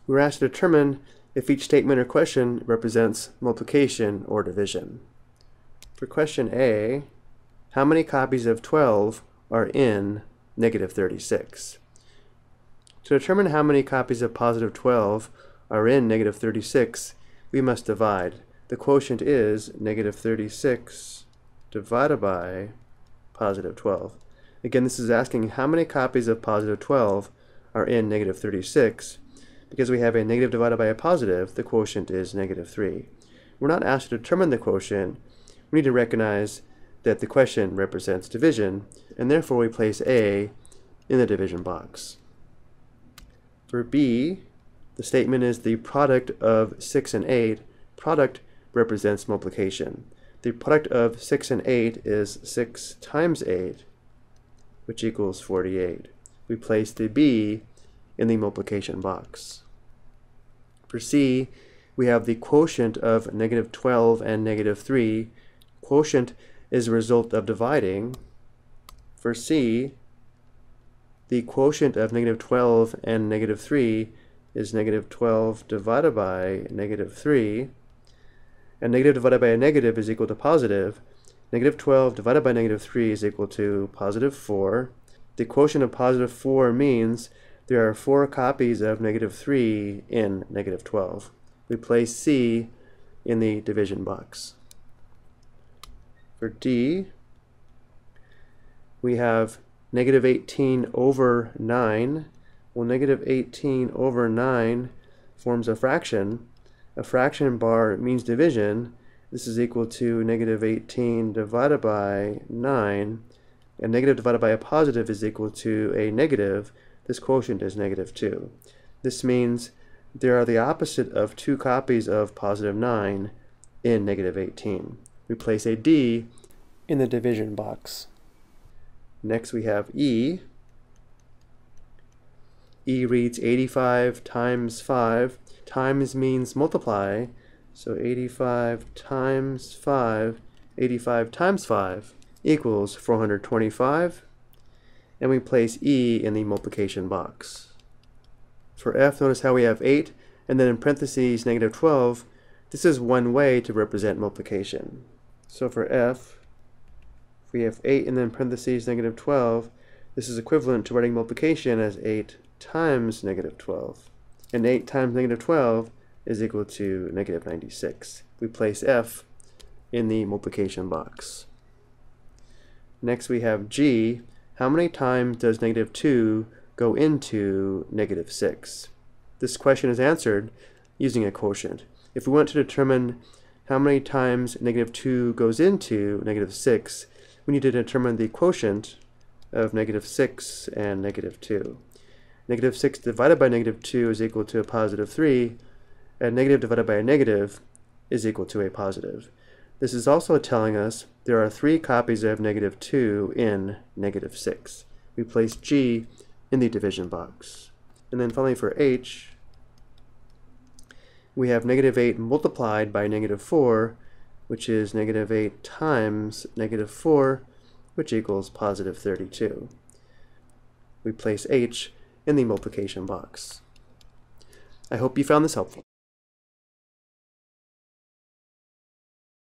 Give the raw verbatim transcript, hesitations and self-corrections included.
We're asked to determine if each statement or question represents multiplication or division. For question A, how many copies of twelve are in negative thirty-six? To determine how many copies of positive twelve are in negative thirty-six, we must divide. The quotient is negative thirty-six divided by positive twelve. Again, this is asking how many copies of positive twelve are in negative thirty-six. Because we have a negative divided by a positive, the quotient is negative three. We're not asked to determine the quotient. We need to recognize that the question represents division, and therefore we place A in the division box. For B, the statement is the product of six and eight. Product represents multiplication. The product of six and eight is six times eight, which equals forty-eight. We place the B in the multiplication box. For C, we have the quotient of negative twelve and negative three. Quotient is a result of dividing. For C, the quotient of negative twelve and negative three is negative twelve divided by negative three. And negative divided by a negative is equal to positive. Negative twelve divided by negative three is equal to positive four. The quotient of positive four means there are four copies of negative three in negative twelve. We place C in the division box. For D, we have negative eighteen over nine. Well, negative eighteen over nine forms a fraction. A fraction bar means division. This is equal to negative eighteen divided by nine. And negative divided by a positive is equal to a negative. This quotient is negative two. This means there are the opposite of two copies of positive nine in negative eighteen. We place a D in the division box. Next we have E. E reads eighty-five times five. Times means multiply, so eighty-five times five, eighty-five times five equals four hundred twenty-five. And we place E in the multiplication box. For F, notice how we have eight, and then in parentheses negative twelve. This is one way to represent multiplication. So for F, if we have eight and then parentheses negative twelve, this is equivalent to writing multiplication as eight times negative twelve. And eight times negative twelve is equal to negative ninety-six. We place F in the multiplication box. Next we have G. How many times does negative two go into negative six? This question is answered using a quotient. If we want to determine how many times negative two goes into negative six, we need to determine the quotient of negative six and negative two. Negative six divided by negative two is equal to a positive three, and negative divided by a negative is equal to a positive. This is also telling us there are three copies of negative two in negative six. We place G in the division box. And then finally for H, we have negative eight multiplied by negative four, which is negative eight times negative four, which equals positive thirty-two. We place H in the multiplication box. I hope you found this helpful.